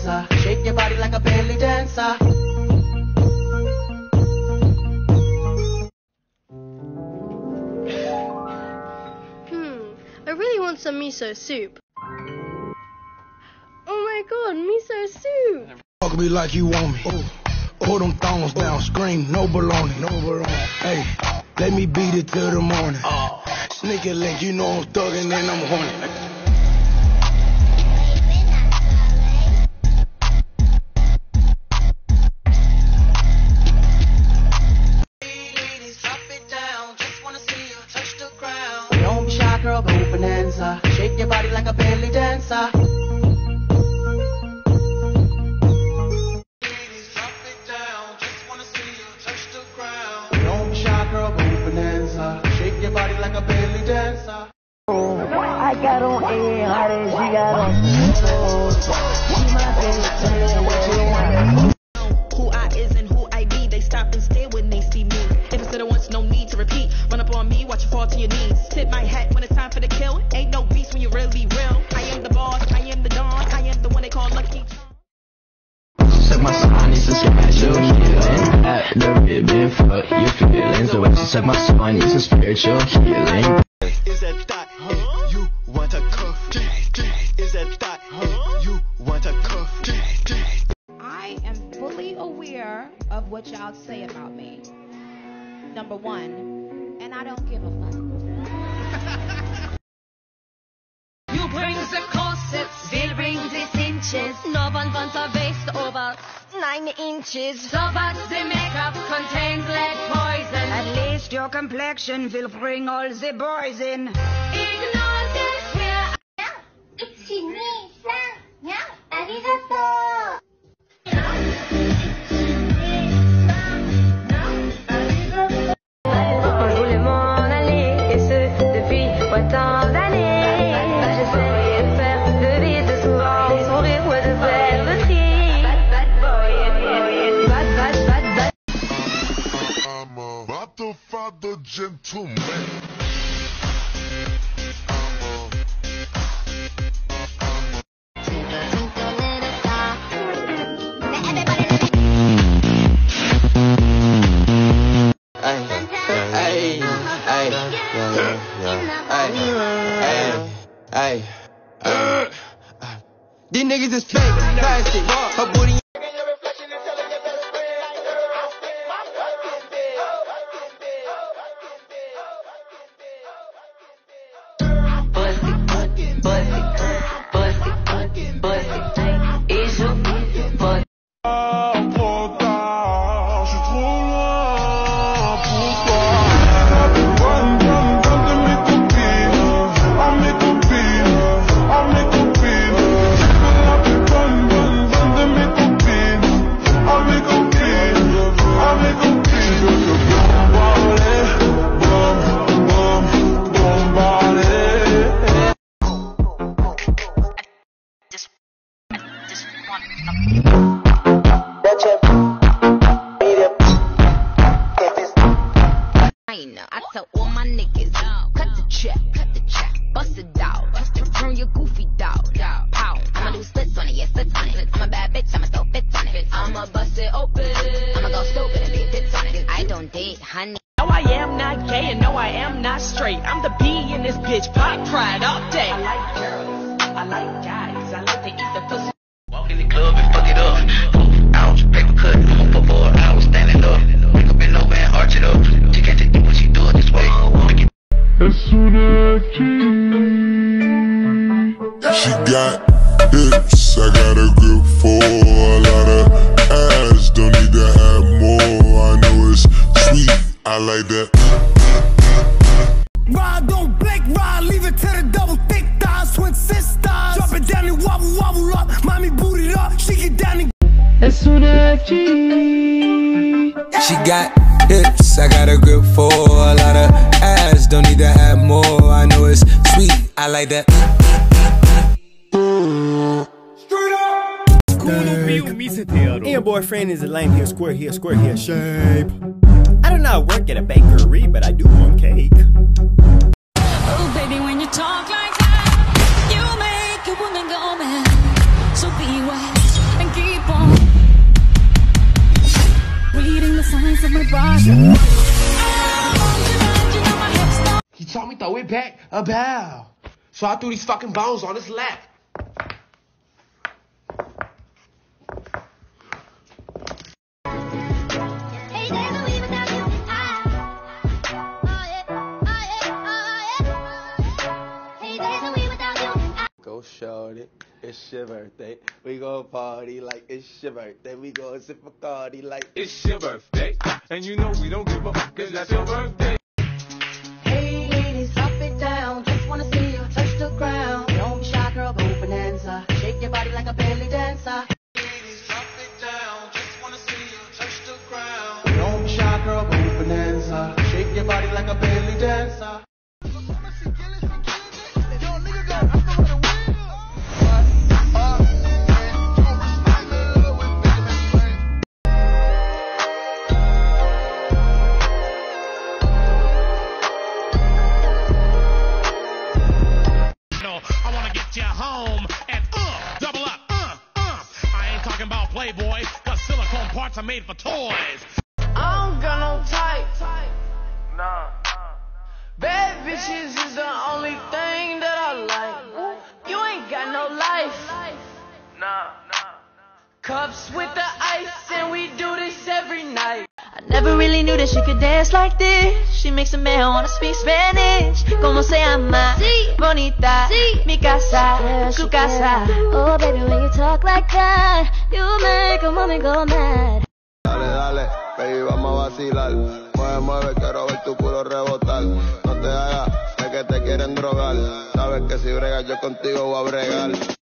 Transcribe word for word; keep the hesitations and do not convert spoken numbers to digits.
dancer. Shake your body like a belly dancer. Hmm, I really want some miso soup. Oh my god, miso soup! Talk me like you want me. Ooh. Pull them thongs down, scream, no baloney, no baloney. Hey, let me beat it till the morning. Oh. Sneaky link, you know I'm thuggin' and I'm horny. Girl, go bonanza. Shake your body like a belly dancer. Ladies, drop it down. Just wanna see you touch the ground. Don't be shy, girl, go bonanza. Shake your body like a belly dancer. I got on A, hot as she got on. Who I is and who I be, they stop and stare when they see me. If it's little once, no need to repeat. Run up on me, watch you fall to your knees. Tip my hat when it's time for the kill. Ain't no beast when you're really real. I am the boss, I am the dawn, I am the one they call lucky. Suck my son, it's a spiritual healing. At the ribbon for your feelings. The way she suck my son, it's a spiritual healing. Is that that huh? You want a cuff? Is that that huh? You want a cuff? I am fully aware of what y'all say about me. Number one, and I don't give a fuck. You bring the corsets, we'll bring the cinches. No one wants a waist over nine inches. So what the makeup contains lead poison. At least your complexion will bring all the boys in. Ignore this here. The gentleman. Hey, hey, hey, hey, these niggas is fake, plastic, her booty. I tell all my niggas, cut the check, cut the check, bust it out, turn your goofy dog, pow. I'ma do splits on it, yeah, splits on it. I'm a bad bitch, I'ma still fit on it. I'ma bust it open, I'ma go stupid and leave fits on it. I don't date, honey. No, I am not gay and no, I am not straight. I'm the B in this bitch, pop pride all day. I like girls, I like guys, I like to eat the pussy. Walk in the club and fuck it up. Four ounce paper cut, I'm for four hours standing up. Wake up in over and arch it up. She can't take it when she do it this way. She got hips, I got a grip for a lot of ass. Don't need to have more. I know it's sweet, I like that. Ride, don't blink, ride, leave it to the double thick thighs, twin sisters. Drop it down and wobble, wobble up. Mommy boot it up, she get down and She got hips, I got a grip for a lot of ass. Don't need to have more. I know it's sweet, I like that. And boyfriend is a lame, he a square, he a square, he a shape. I do not work at a bakery, but I do want cake. Oh baby, when you talk like that, you make a woman go mad. So be wise and He told me throw it back a bow. So I threw these fucking bones on his lap. Go shorty, it's your birthday. We go party like it's your birthday. We go sip a party like it's your birthday. And you know we don't give a fuck cause that's your birthday. Hey ladies, drop it down. Just wanna see you touch the ground. Don't be shy, girl, go bonanza. Shake your body like a belly dancer. Ladies, drop it down. Just wanna see you touch the ground. Don't be shy, girl, go bonanza. Shake your body like a belly dancer. I wanna get you home and uh, double up, uh, uh. I ain't talking about Playboy, cause silicone parts are made for toys. I don't got no type. Nah. Bad bitches is the only thing that I like. You ain't got no life. Nah. Cups with the ice and we do this every night. I never really knew that she could dance like this. She makes a man wanna speak Spanish. Como se llama? Sí. Bonita. Sí. Mi casa. Yeah, su casa. Oh baby, when you talk like that, you make a woman go mad. Dale, dale, baby, vamos a vacilar. Mueve, mueve, quiero ver tu culo rebotar. No te hagas, sé que te quieren drogar. Sabes que si bregas yo contigo voy a bregar.